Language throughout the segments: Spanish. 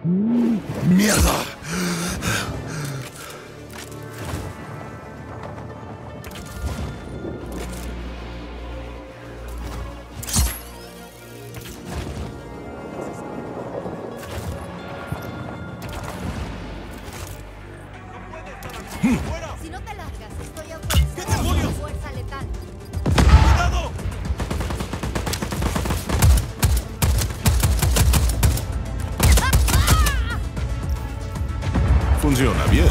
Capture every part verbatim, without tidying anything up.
¡Mierda! Si no te largas, estoy autorizado. ¿Qué demonios? Fuerza letal. ¡Cuidado! Funciona bien.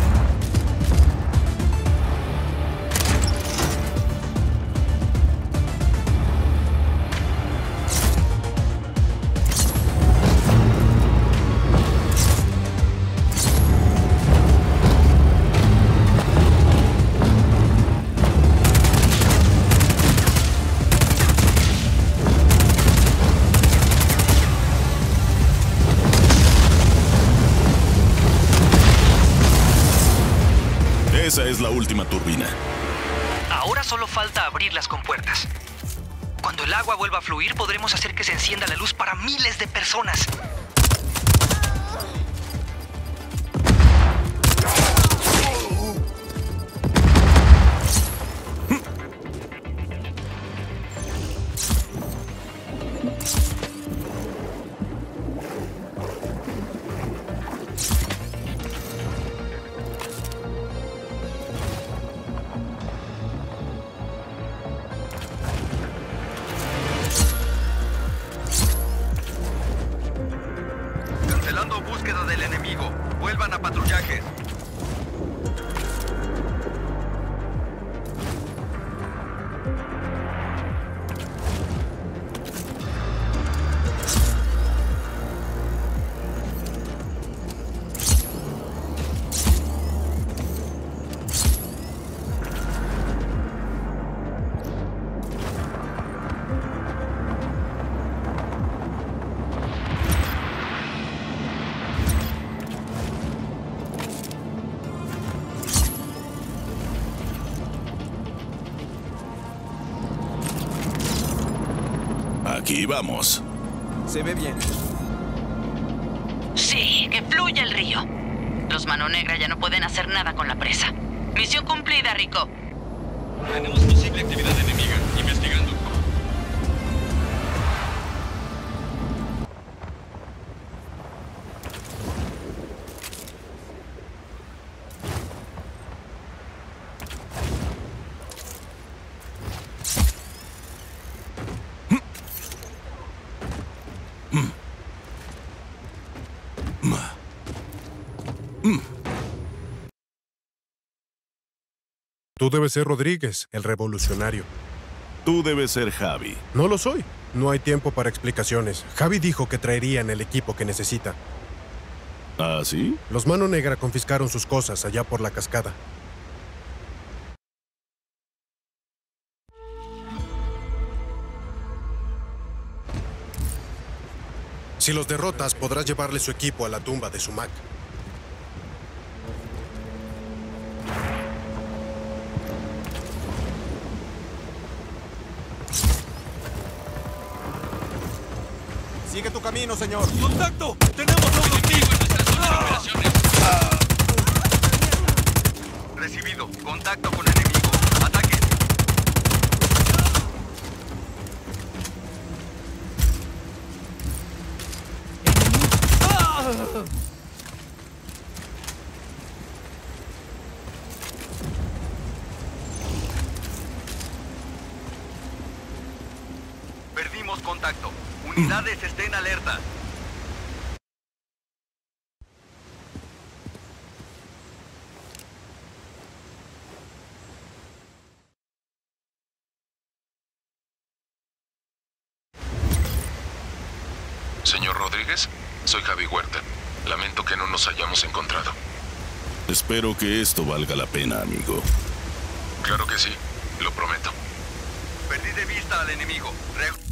Esa es la última turbina. Ahora solo falta abrir las compuertas. Cuando el agua vuelva a fluir, podremos hacer que se encienda la luz para miles de personas. Cancelando búsqueda del enemigo. Vuelvan a patrullajes. Aquí vamos. Se ve bien. Sí, que fluya el río. Los Mano Negra ya no pueden hacer nada con la presa. Misión cumplida, Rico. Tenemos posible actividad enemiga. Investigando. Tú debes ser Rodríguez, el revolucionario. Tú debes ser Javi. No lo soy. No hay tiempo para explicaciones. Javi dijo que traerían el equipo que necesita. ¿Ah, sí? Los Mano Negra confiscaron sus cosas allá por la cascada. Si los derrotas, podrás llevarle su equipo a la tumba de Sumac. Sigue tu camino, señor. ¡Contacto! ¡Tenemos a un enemigo en nuestra zona de operaciones! Recibido. Contacto con enemigo. Ataque. Perdimos contacto. Unidades estén alerta. Señor Rodríguez, soy Javi Huerta. Lamento que no nos hayamos encontrado. Espero que esto valga la pena, amigo. Claro que sí, lo prometo. Perdí de vista al enemigo. Re-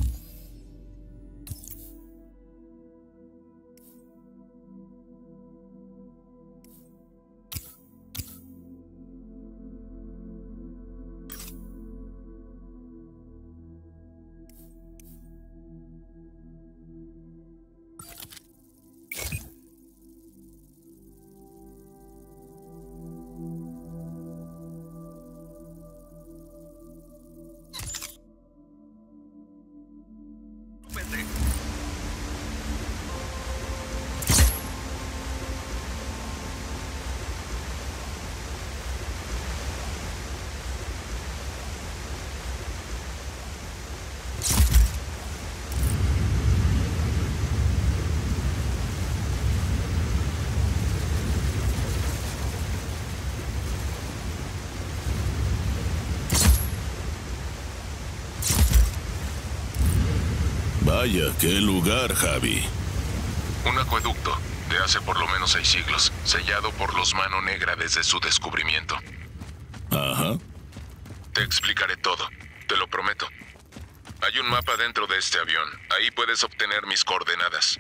Vaya, qué lugar, Javi. Un acueducto de hace por lo menos seis siglos, sellado por los Mano Negra desde su descubrimiento. Ajá. Te explicaré todo, te lo prometo. Hay un mapa dentro de este avión. Ahí puedes obtener mis coordenadas.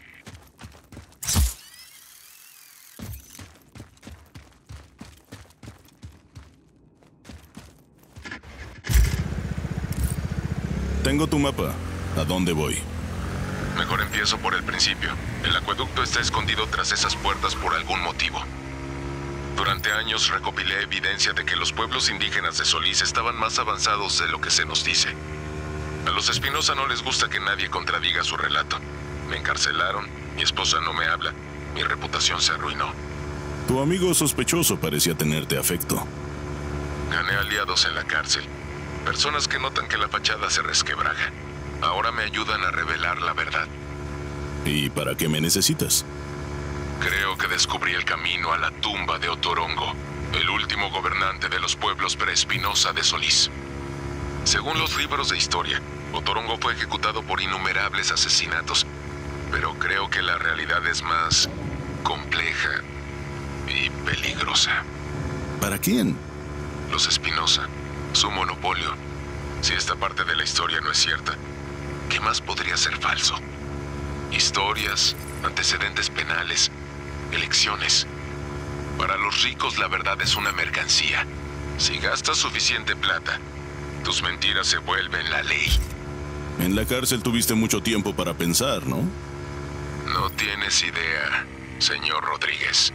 Tengo tu mapa. ¿A dónde voy? Mejor empiezo por el principio. El acueducto está escondido tras esas puertas por algún motivo. Durante años recopilé evidencia de que los pueblos indígenas de Solís estaban más avanzados de lo que se nos dice. A los Espinosa no les gusta que nadie contradiga su relato. Me encarcelaron, mi esposa no me habla, mi reputación se arruinó. Tu amigo sospechoso parecía tenerte afecto. Gané aliados en la cárcel. Personas que notan que la fachada se resquebraja. Ahora me ayudan a revelar la verdad. ¿Y para qué me necesitas? Creo que descubrí el camino a la tumba de Otorongo, el último gobernante de los pueblos pre-Espinosa de Solís. Según los libros de historia, Otorongo fue ejecutado por innumerables asesinatos, pero creo que la realidad es más compleja y peligrosa. ¿Para quién? Los Espinosa, su monopolio. Si esta parte de la historia no es cierta, ¿qué más podría ser falso? Historias, antecedentes penales, elecciones. Para los ricos la verdad es una mercancía. Si gastas suficiente plata, tus mentiras se vuelven la ley. En la cárcel tuviste mucho tiempo para pensar, ¿no? No tienes idea, señor Rodríguez.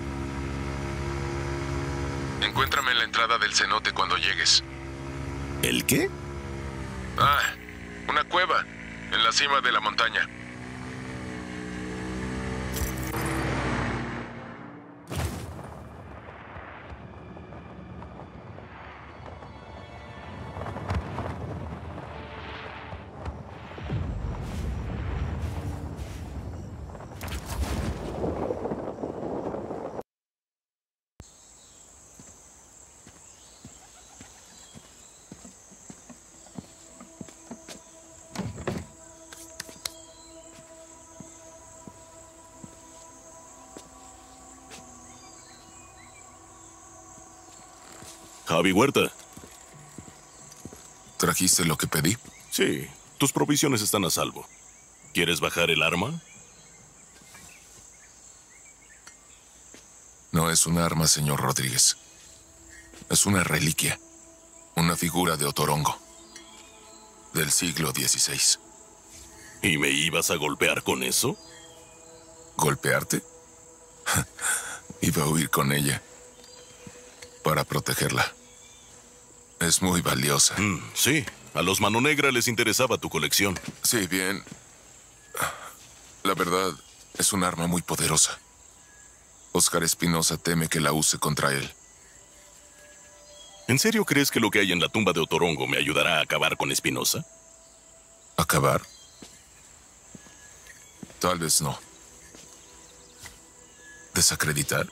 Encuéntrame en la entrada del cenote cuando llegues. ¿El qué? Ah, una cueva, en la cima de la montaña. Javi Huerta. ¿Trajiste lo que pedí? Sí, tus provisiones están a salvo. ¿Quieres bajar el arma? No es un arma, señor Rodríguez. Es una reliquia. Una figura de Otorongo. Del siglo dieciséis. ¿Y me ibas a golpear con eso? ¿Golpearte? Iba a huir con ella. Para protegerla. Es muy valiosa. Mm, sí, a los Mano Negra les interesaba tu colección. Sí, bien. La verdad, es un arma muy poderosa. Oscar Espinosa teme que la use contra él. ¿En serio crees que lo que hay en la tumba de Otorongo me ayudará a acabar con Espinosa? ¿Acabar? Tal vez no. ¿Desacreditar?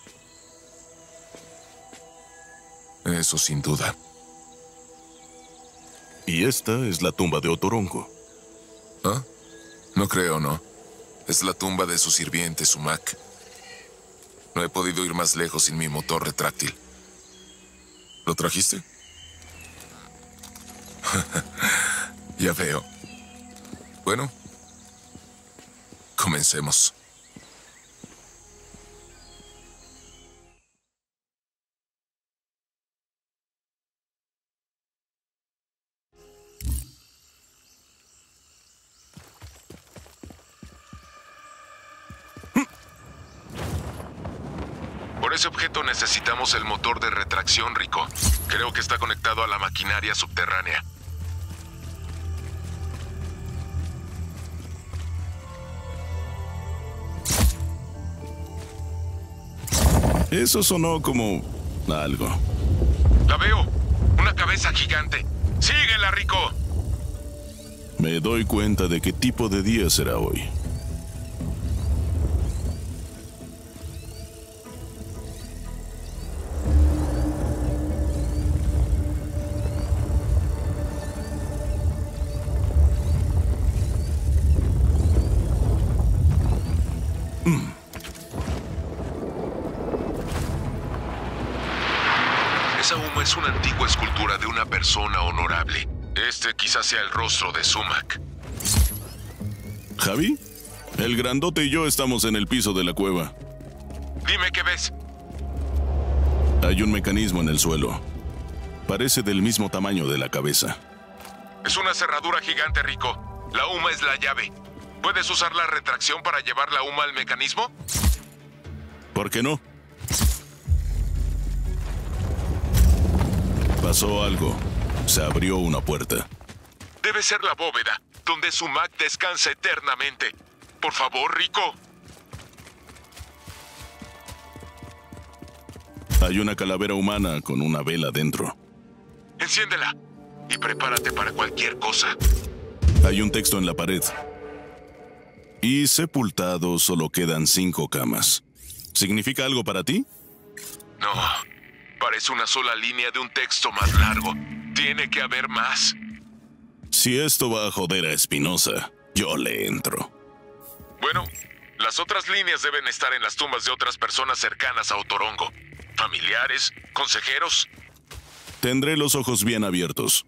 Eso sin duda. Y esta es la tumba de Otorongo. ¿Ah? No creo, ¿no? Es la tumba de su sirviente, Sumac. No he podido ir más lejos sin mi motor retráctil. ¿Lo trajiste? Ya veo. Bueno, comencemos. Por ese objeto necesitamos el motor de retracción, Rico. Creo que está conectado a la maquinaria subterránea. Eso sonó como algo. ¡La veo! ¡Una cabeza gigante! ¡Síguela, Rico! Me doy cuenta de qué tipo de día será hoy. Esa Uma es una antigua escultura de una persona honorable. Este quizás sea el rostro de Sumac. ¿Javi? El grandote y yo estamos en el piso de la cueva. Dime qué ves. Hay un mecanismo en el suelo. Parece del mismo tamaño de la cabeza. Es una cerradura gigante, Rico. La Uma es la llave. ¿Puedes usar la retracción para llevar la Uma al mecanismo? ¿Por qué no? Pasó algo. Se abrió una puerta. Debe ser la bóveda, donde Sumac descansa eternamente. Por favor, Rico. Hay una calavera humana con una vela dentro. Enciéndela y prepárate para cualquier cosa. Hay un texto en la pared. Y sepultado solo quedan cinco camas. ¿Significa algo para ti? No, parece una sola línea de un texto más largo. Tiene que haber más. Si esto va a joder a Espinosa, yo le entro. Bueno, las otras líneas deben estar en las tumbas de otras personas cercanas a Otorongo. Familiares, consejeros. Tendré los ojos bien abiertos.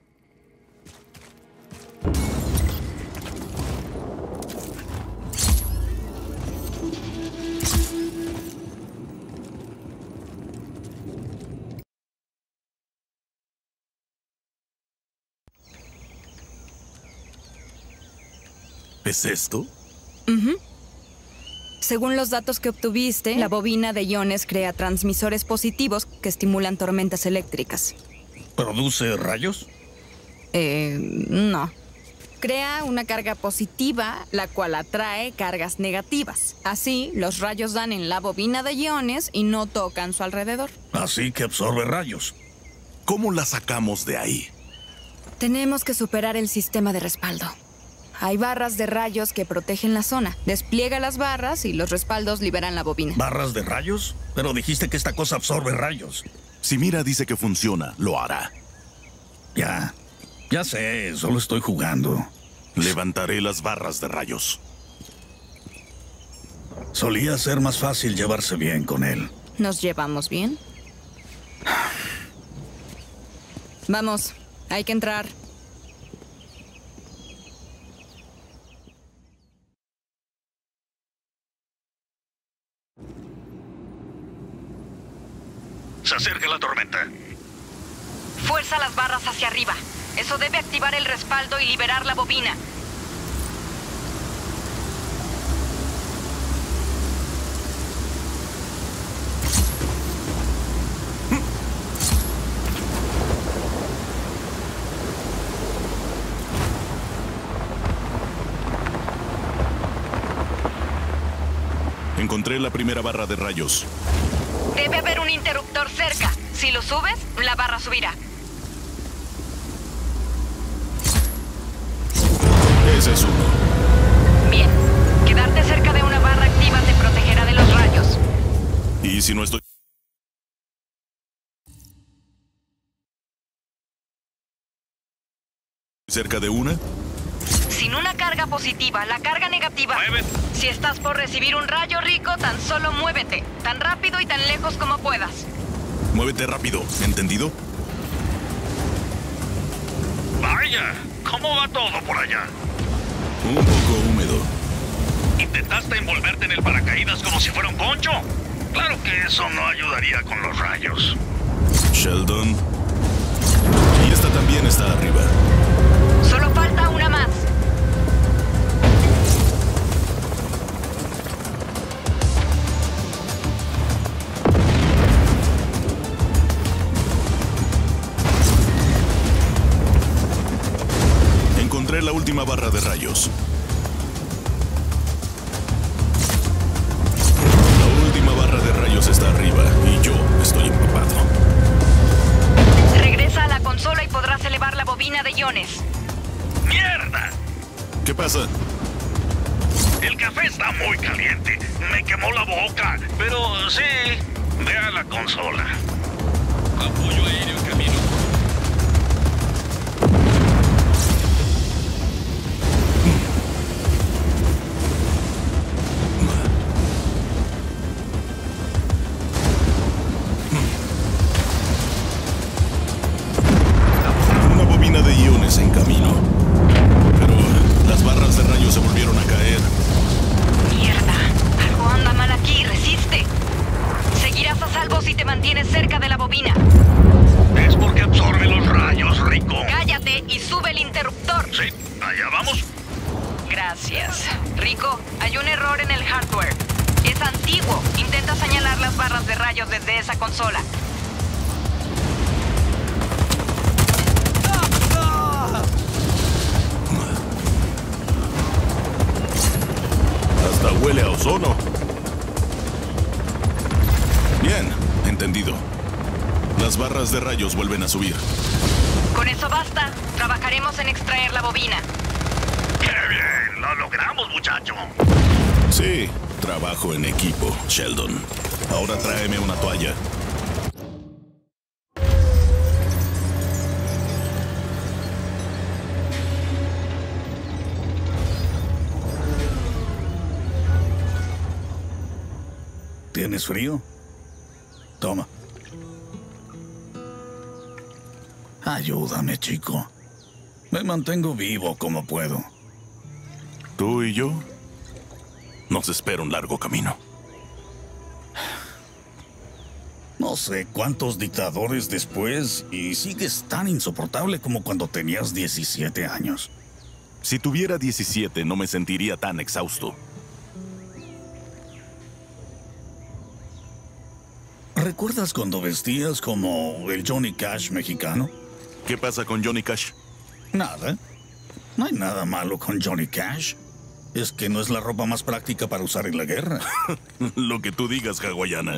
¿Es esto? Uh-huh. Según los datos que obtuviste, la bobina de iones crea transmisores positivos que estimulan tormentas eléctricas. ¿Produce rayos? Eh, no. Crea una carga positiva, la cual atrae cargas negativas. Así, los rayos dan en la bobina de iones y no tocan su alrededor. Así que absorbe rayos. ¿Cómo la sacamos de ahí? Tenemos que superar el sistema de respaldo. Hay barras de rayos que protegen la zona. Despliega las barras y los respaldos liberan la bobina. ¿Barras de rayos? Pero dijiste que esta cosa absorbe rayos. Si Mira dice que funciona, lo hará. Ya, ya sé, solo estoy jugando. Levantaré las barras de rayos. Solía ser más fácil llevarse bien con él. ¿Nos llevamos bien? Vamos, hay que entrar. Se acerca la tormenta. Fuerza las barras hacia arriba. Eso debe activar el respaldo y liberar la bobina. Encontré la primera barra de rayos. Debe haber un interruptor cerca. Si lo subes, la barra subirá. Ese es uno. Bien. Quedarte cerca de una barra activa te protegerá de los rayos. ¿Y si no estoy cerca de una? Sin una carga positiva, la carga negativa... ¡Muévete! Si estás por recibir un rayo, Rico, tan solo muévete. Tan rápido y tan lejos como puedas. Muévete rápido, ¿entendido? ¡Vaya! ¿Cómo va todo por allá? Un poco húmedo. ¿Intentaste envolverte en el paracaídas como si fuera un poncho? Claro que eso no ayudaría con los rayos. Sheldon. Y esta también está arriba. Solo falta una más. Encontré la última barra de rayos. La última barra de rayos está arriba y yo estoy empapado. Regresa a la consola y podrás elevar la bobina de iones. ¡Mierda! ¿Qué pasa? El café está muy caliente. Me quemó la boca. Pero sí, ve a la consola. Apoyo aéreo en camino. hardware. Es antiguo. Intenta señalar las barras de rayos desde esa consola. Hasta huele a ozono. Bien, entendido. Las barras de rayos vuelven a subir. Con eso basta. Trabajaremos en extraer la bobina. ¡Qué bien! ¡Lo logramos, muchacho! Sí, trabajo en equipo, Sheldon. Ahora tráeme una toalla. ¿Tienes frío? Toma. Ayúdame, chico. Me mantengo vivo como puedo. Tú y yo nos espera un largo camino. No sé cuántos dictadores después y sigues tan insoportable como cuando tenías diecisiete años. Si tuviera diecisiete, no me sentiría tan exhausto. ¿Recuerdas cuando vestías como el Johnny Cash mexicano? ¿Qué pasa con Johnny Cash? Nada. No hay nada malo con Johnny Cash. Es que no es la ropa más práctica para usar en la guerra. Lo que tú digas, hawaiana.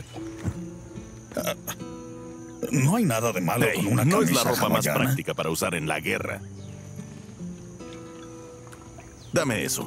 Uh, no hay nada de malo hey, con una no camisa es la ropa hawaiana. más práctica para usar en la guerra. Dame eso.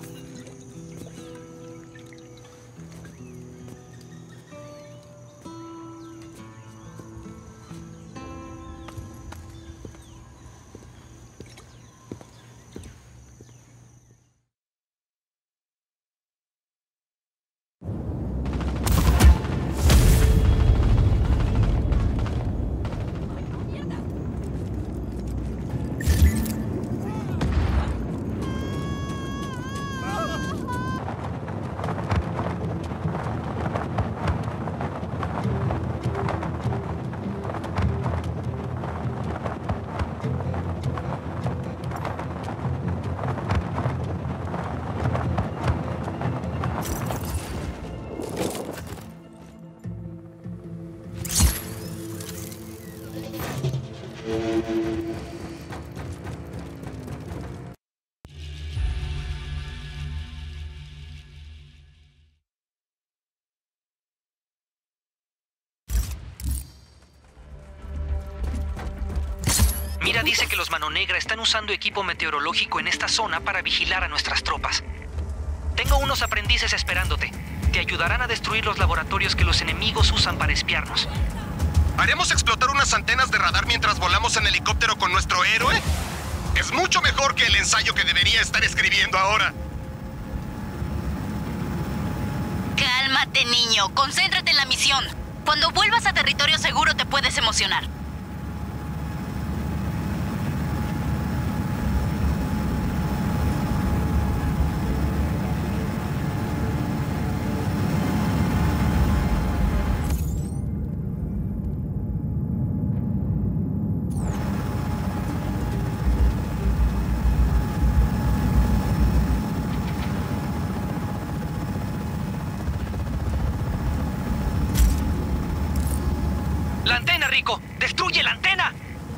Mira dice que los Mano Negra están usando equipo meteorológico en esta zona para vigilar a nuestras tropas. Tengo unos aprendices esperándote. Te ayudarán a destruir los laboratorios que los enemigos usan para espiarnos. ¿Haremos explotar unas antenas de radar mientras volamos en helicóptero con nuestro héroe? Es mucho mejor que el ensayo que debería estar escribiendo ahora. Cálmate, niño. Concéntrate en la misión. Cuando vuelvas a territorio seguro te puedes emocionar. ¡La antena, Rico! ¡Destruye la antena!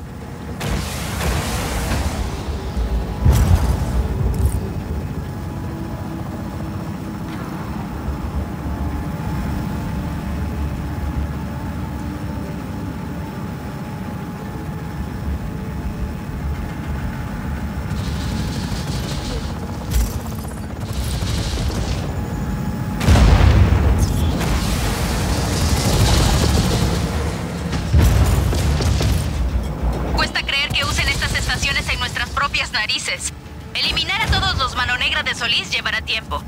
Narices. Eliminar a todos los Mano Negra de Solís llevará tiempo.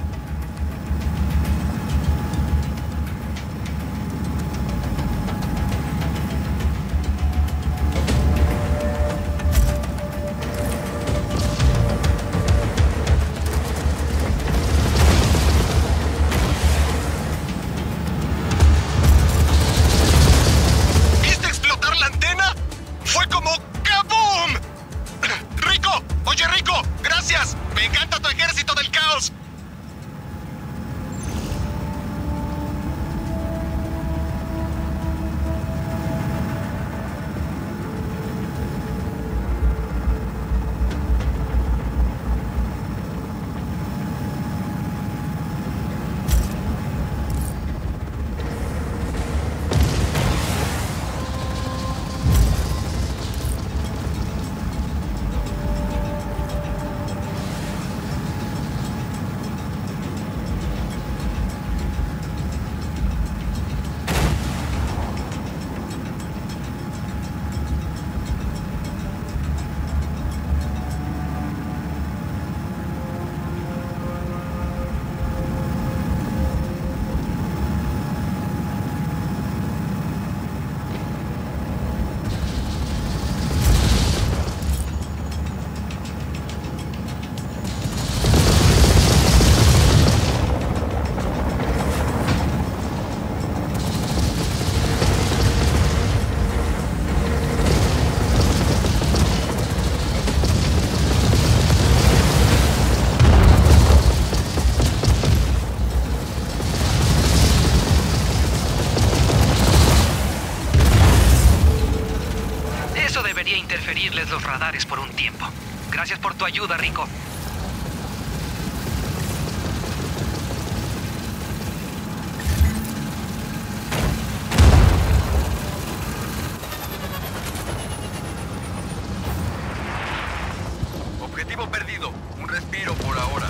¿Viste explotar la antena? ¡Fue como ¡kaboom! ¡Rico! ¡Oye, Rico! ¡Gracias! ¡Me encanta tu ejército del caos! por tu ayuda, Rico. Objetivo perdido. Un respiro por ahora.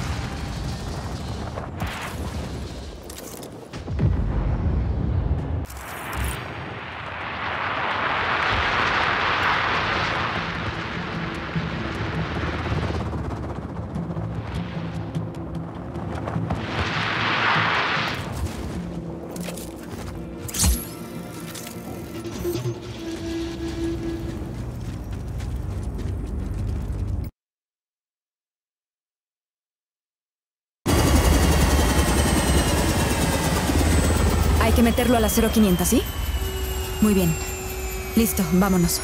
Hay que meterlo a la cero quinientos, ¿sí? Muy bien. Listo, vámonos.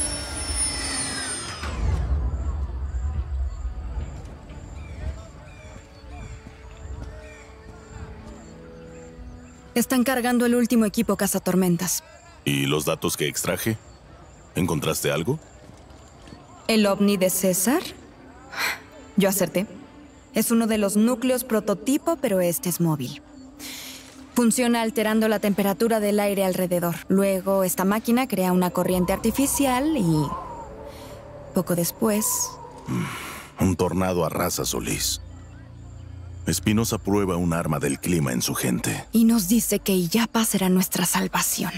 Están cargando el último equipo cazatormentas. ¿Y los datos que extraje? ¿Encontraste algo? ¿El ovni de César? Yo acerté. Es uno de los núcleos prototipo, pero este es móvil. Funciona alterando la temperatura del aire alrededor. Luego, esta máquina crea una corriente artificial y... poco después... Un tornado arrasa Solís. Espinosa prueba un arma del clima en su gente. Y nos dice que Illapa será nuestra salvación.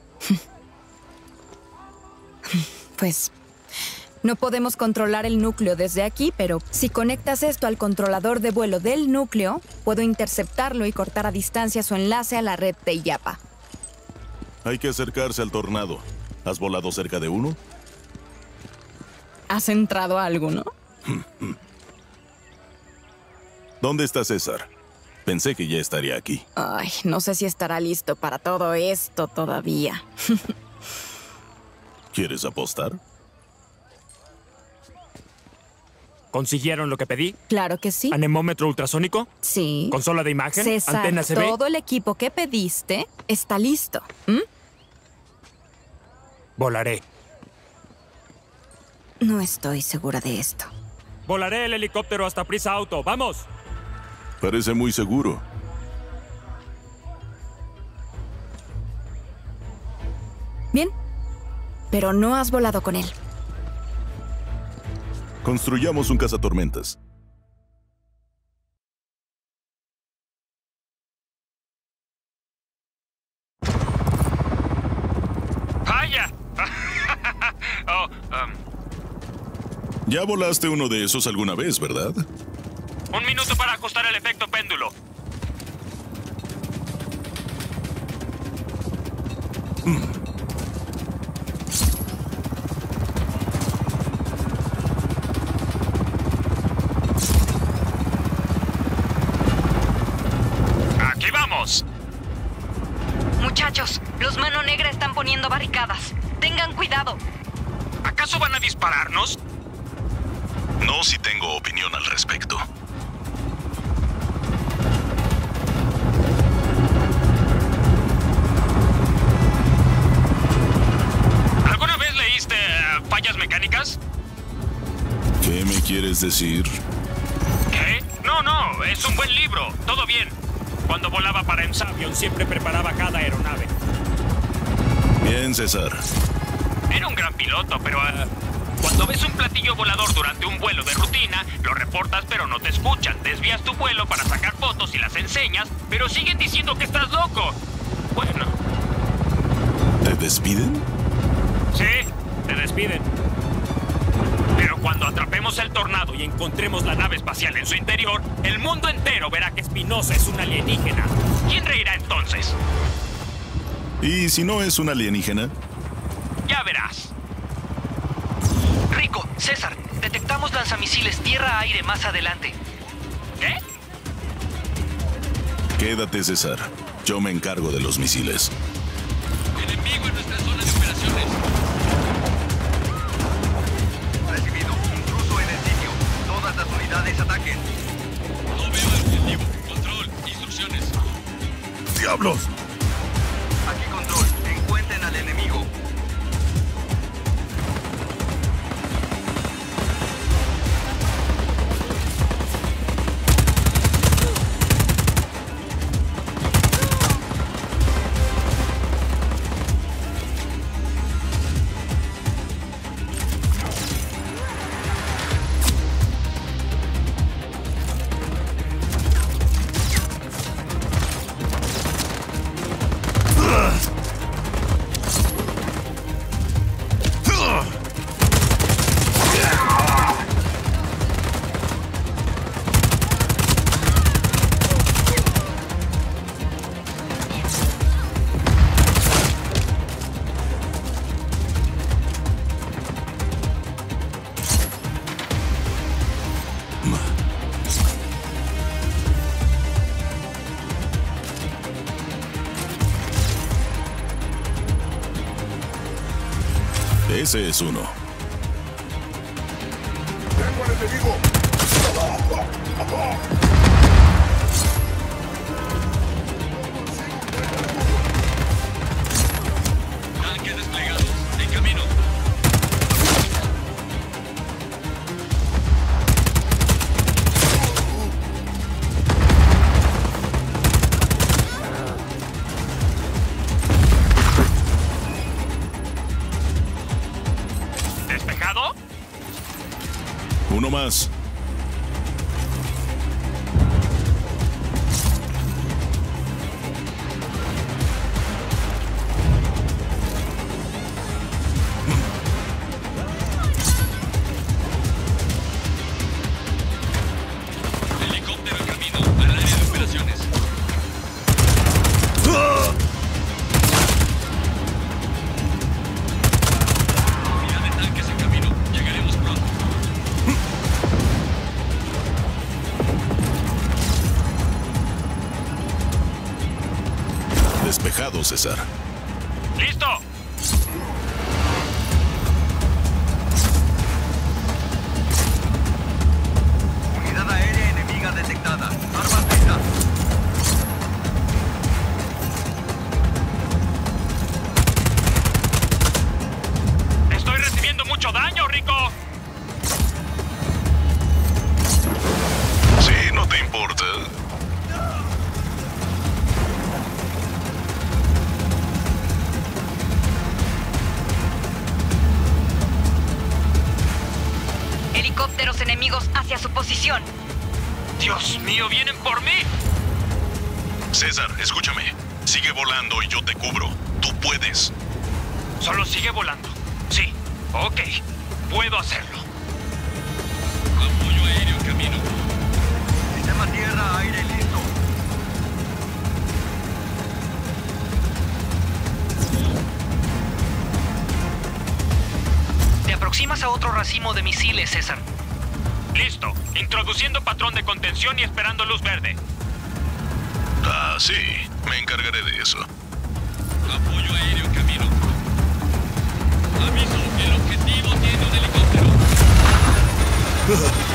Pues... no podemos controlar el núcleo desde aquí, pero si conectas esto al controlador de vuelo del núcleo, puedo interceptarlo y cortar a distancia su enlace a la red de Illapa. Hay que acercarse al tornado. ¿Has volado cerca de uno? ¿Has entrado a alguno? ¿Dónde está César? Pensé que ya estaría aquí. Ay, no sé si estará listo para todo esto todavía. ¿Quieres apostar? ¿Consiguieron lo que pedí? Claro que sí. ¿Anemómetro ultrasónico? Sí. ¿Consola de imagen? César, ¿Antena C B? todo el equipo que pediste está listo. ¿Mm? Volaré. No estoy segura de esto. Volaré el helicóptero hasta Prisa Auto. ¡Vamos! Parece muy seguro. Bien. Pero no has volado con él. Construyamos un cazatormentas. ¡Vaya! oh, um, Ya volaste uno de esos alguna vez, ¿verdad? un minuto para ajustar el efecto péndulo. Mm. ¡Aquí vamos! Muchachos, los Mano Negra están poniendo barricadas. Tengan cuidado. ¿Acaso van a dispararnos? No si tengo opinión al respecto. ¿Alguna vez leíste uh, Fallas Mecánicas? ¿Qué me quieres decir? ¿Qué? No, no, es un buen libro. Todo bien. Cuando volaba para Ensavion siempre preparaba cada aeronave. Bien, César. Era un gran piloto, pero uh, cuando ves un platillo volador durante un vuelo de rutina, lo reportas pero no te escuchan. Desvías tu vuelo para sacar fotos y las enseñas, pero siguen diciendo que estás loco. Bueno. ¿Te despiden? Sí, te despiden. Pero cuando atrapemos el tornado y encontremos la nave espacial en su interior, el mundo entero verá que Espinosa es un alienígena. ¿Quién reirá entonces? ¿Y si no es un alienígena? Ya verás. Rico, César, detectamos lanzamisiles tierra-aire más adelante. ¿Qué? Quédate, César. Yo me encargo de los misiles. Enemigo en nuestra zona de operaciones. Recibido. Intruso en el sitio. Todas las unidades ataquen. No veo el objetivo. Control. Instrucciones. ¡Diablos! Aquí control. Encuentren al enemigo. Ese es uno. ¡Tengo al enemigo! Tanque desplegado. En camino. ¿Despejado? Uno más. Helicóptero en camino al área de operaciones. Unidad de tanques en camino. Llegaremos pronto. Despejado, César. ¡Listo! Unidad aérea enemiga detectada. Armas listas. ¡Estoy recibiendo mucho daño, Rico! Sí, no te importa. Helicópteros enemigos hacia su posición. ¡Dios mío, vienen por mí! César, escúchame. Sigue volando y yo te cubro. Tú puedes. Solo sigue volando. Sí, ok. Puedo hacerlo. Apoyo aéreo en camino. Sistema tierra-aire listo. Te aproximas a otro racimo de misiles, César. Listo. Introduciendo patrón de contención y esperando luz verde. Ah, sí. Me encargaré de eso. Apoyo aéreo en camino. Aviso, el objetivo tiene un helicóptero.